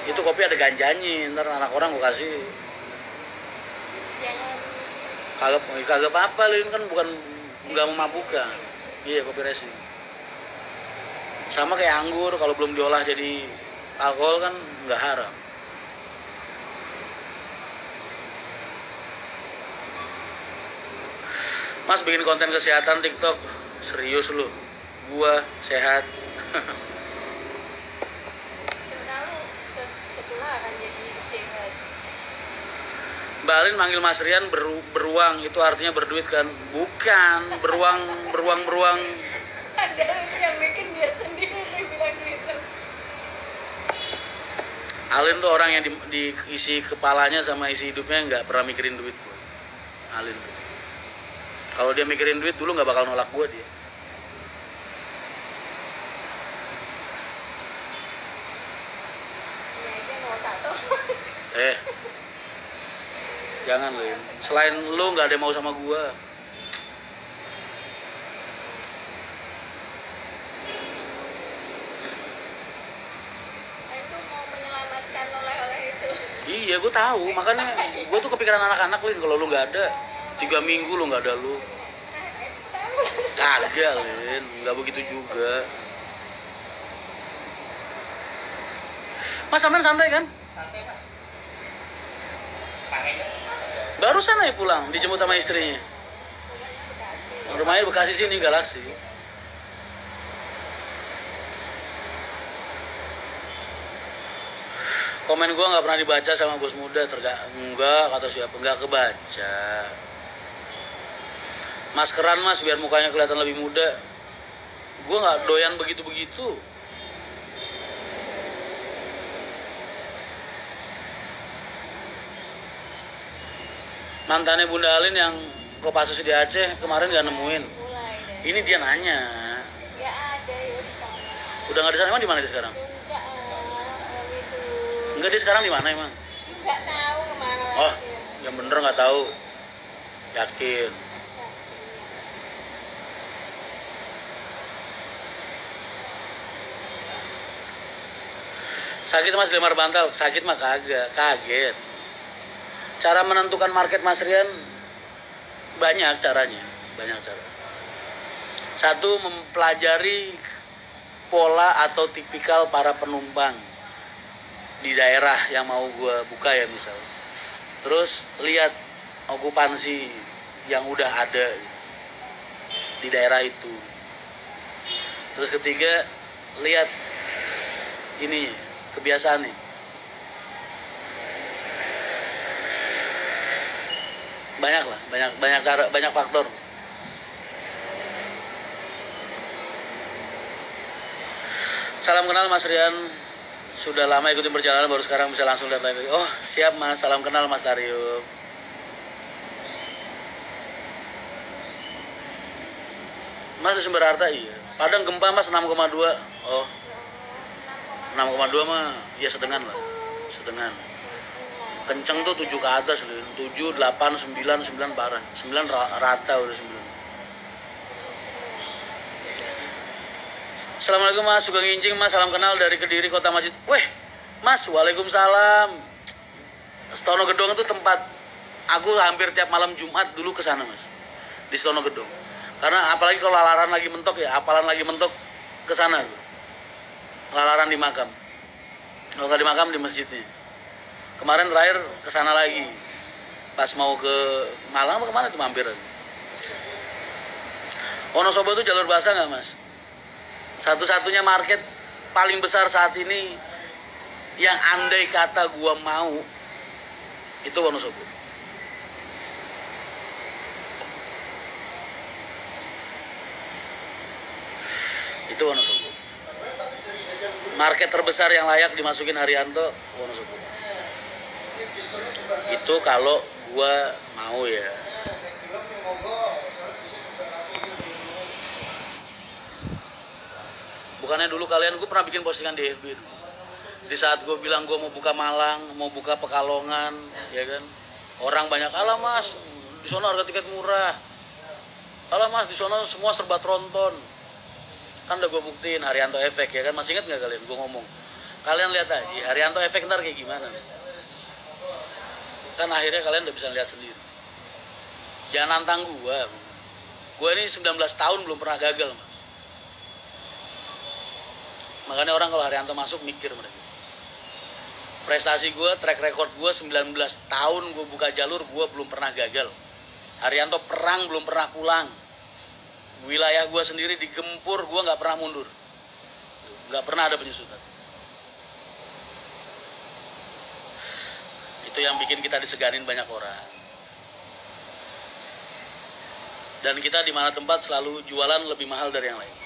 Itu kopi ada ganjanya, ntar anak orang gue kasih. Jangan. Kagak apa-apa, Lin, kan bukan nggak memabukkan. Iya, kopi racing. Sama kayak anggur, kalau belum diolah jadi alkohol kan nggak haram. Mas bikin konten kesehatan TikTok, serius lu? Gua sehat. Tahu ketularan jadi sehat. Mbak Alin manggil Mas Rian beruang, itu artinya berduit kan? Bukan, beruang. Ada yang bikin dia sendiri bilang gitu. Alin tuh orang yang diisi kepalanya sama isi hidupnya nggak pernah mikirin duit. Alin tuh. Kalau dia mikirin duit dulu nggak bakal nolak gue dia. Ya dia mau tato. Jangan Lin. Selain lu nggak ada yang mau sama gue. Itu mau menyelamatkan oleh-oleh itu. Iya gue tahu, makanya gue tuh kepikiran anak-anak Lin. Kalau lu nggak ada 3 minggu lu nggak ada lu. Kagak Lin, nggak begitu juga. Mas Aman santai kan? Santai mas. Barusan aja pulang, dijemput sama istrinya. Rumahnya Bekasi sini, Galaksi. Komen gua nggak pernah dibaca sama bos muda, enggak kata siapa, nggak kebaca. Maskeran mas, biar mukanya kelihatan lebih muda. Gua nggak doyan begitu-begitu. Mantannya Bunda Alin yang Kopassus di Aceh kemarin nggak nemuin. Mulai deh. Ini dia nanya. Ya ada ya di sana. Udah nggak di sana, emang di mana dia sekarang? Enggak gitu. Enggak, dia sekarang di mana emang? Enggak tahu kemana lagi. Oh, yang bener nggak tahu. Yakin. Sakit mas dilemar bantal, sakit mah kagak, kaget. Cara menentukan market Mas Rian banyak caranya, banyak cara. Satu, mempelajari pola atau tipikal para penumpang di daerah yang mau gue buka ya misal. Terus lihat okupansi yang udah ada di daerah itu. Terus ketiga, lihat ini kebiasaan nih. Banyak lah, banyak cara, banyak faktor. Salam kenal Mas Rian, sudah lama ikutin perjalanan, baru sekarang bisa langsung lihat live. Oh siap mas, salam kenal Mas Dario. Mas di Sumber Harta iya. Padang gempa mas 6,2. Oh 6,2 mah ya sedengan lah, sedengan. Kenceng tuh 7 ke atas, 7, 8, 9 parah. 9 rata udah 9. Assalamualaikum mas, suka ngincing mas, salam kenal dari Kediri Kota Masjid. Weh mas, waalaikumsalam. Stono Gedong itu tempat aku hampir tiap malam Jumat dulu ke sana mas, di Stono Gedong. Karena apalagi kalau lalaran lagi mentok ya, apalan lagi mentok ke sana. Lalaran di makam. Kalau nggak di makam di masjidnya. Kemarin terakhir ke sana lagi. Pas mau ke Malang apa kemana tuh mampir. Wonosobo itu jalur basah nggak mas? Satu-satunya market paling besar saat ini yang andai kata gua mau itu Wonosobo. Itu Wonosobo. Market terbesar yang layak dimasukin Haryanto Wonosobo. Itu kalau gua mau ya. Bukannya dulu kalian, gue pernah bikin postingan di FB dulu. Di saat gue bilang gue mau buka Malang, mau buka Pekalongan, ya kan? Orang banyak, alah mas, di sana harga tiket murah. Alah mas, di sana semua serba tronton. Kan udah gue buktiin Haryanto efek, ya kan? Masih inget nggak kalian? Gue ngomong, Kalian lihat aja Haryanto efek ntar kayak gimana. Kan akhirnya kalian udah bisa lihat sendiri. Jangan nantang gua. Gua ini 19 tahun belum pernah gagal, Mas. Makanya orang kalau Haryanto masuk mikir mereka. Prestasi gua, track record gua 19 tahun gua buka jalur, gua belum pernah gagal. Haryanto perang belum pernah pulang. Wilayah gua sendiri digempur, gua nggak pernah mundur. Nggak pernah ada penyusutan. Itu yang bikin kita diseganin banyak orang. Dan kita di mana tempat selalu jualan lebih mahal dari yang lain.